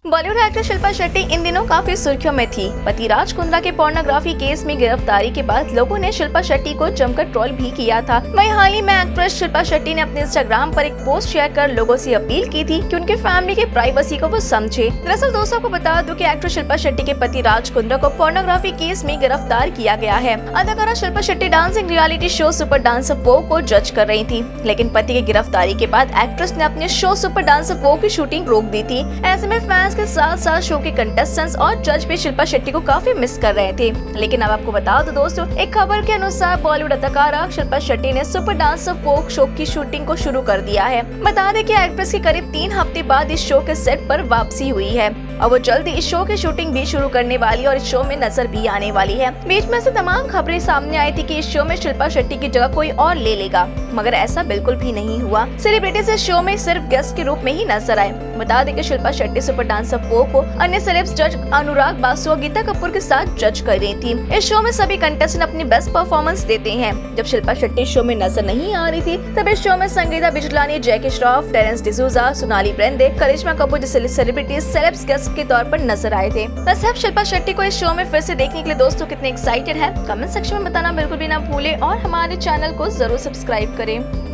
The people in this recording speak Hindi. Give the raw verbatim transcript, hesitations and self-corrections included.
बॉलीवुड एक्ट्रेस शिल्पा शेट्टी इन दिनों काफी सुर्खियों में थी। पति राज कुंद्रा के पोर्नोग्राफी केस में गिरफ्तारी के बाद लोगों ने शिल्पा शेट्टी को जमकर ट्रोल भी किया था। वहीं हाल ही में एक्ट्रेस शिल्पा शेट्टी ने अपने इंस्टाग्राम पर एक पोस्ट शेयर कर लोगों से अपील की थी कि उनके फैमिली की प्राइवेसी को वो समझे। दरअसल दोस्तों को बता दूं कि एक्ट्रेस शिल्पा शेट्टी के पति राज कुंद्रा को पोर्नोग्राफी केस में गिरफ्तार किया गया है। अदाकारा Shilpa Shetty dancing reality show super dancer वो को जज कर रही थी, लेकिन पति की गिरफ्तारी के बाद एक्ट्रेस ने अपने शो सुपर डांसर वो की शूटिंग रोक दी थी। ऐसे में फैंस के साथ साथ शो के कंटेस्टेंट्स और जज भी शिल्पा शेट्टी को काफी मिस कर रहे थे। लेकिन अब आपको बता दो दोस्तों, एक खबर के अनुसार बॉलीवुड अदाकारा शिल्पा शेट्टी ने सुपर डांसर फोक शो की शूटिंग को शुरू कर दिया है। बता दें कि एक्ट्रेस की करीब तीन हफ्ते बाद इस शो के सेट पर वापसी हुई है और वो जल्दी इस शो की शूटिंग भी शुरू करने वाली है और इस शो में नजर भी आने वाली है। बीच में से तमाम खबरें सामने आई थी कि इस शो में शिल्पा शेट्टी की जगह कोई और ले लेगा, मगर ऐसा बिल्कुल भी नहीं हुआ। सेलिब्रिटीज इस शो में सिर्फ गेस्ट के रूप में ही नजर आए। बता दें कि Shilpa Shetty super dancer four को अन्य सेलेब्स जज अनुराग बासु और गीता कपूर के साथ जज कर रही थी। इस शो में सभी कंटेस्टेंट अपनी बेस्ट परफॉर्मेंस देते हैं। जब शिल्पा शेट्टी शो में नजर नहीं आ रही थी तब इस शो में संगीता बिजलानी, जैकी श्रॉफ, टेरेंस डिसूजा, सोनाली बेंद्रे, करिश्मा कपूर जैसे सेलिब्रिटीज सेलेब्स गेस्ट के तौर पर नजर आए थे। वैसे अब शिल्पा शेट्टी को इस शो में फिर से देखने के लिए दोस्तों कितने एक्साइटेड है, कमेंट सेक्शन में बताना बिल्कुल भी ना भूले और हमारे चैनल को जरूर सब्सक्राइब करें।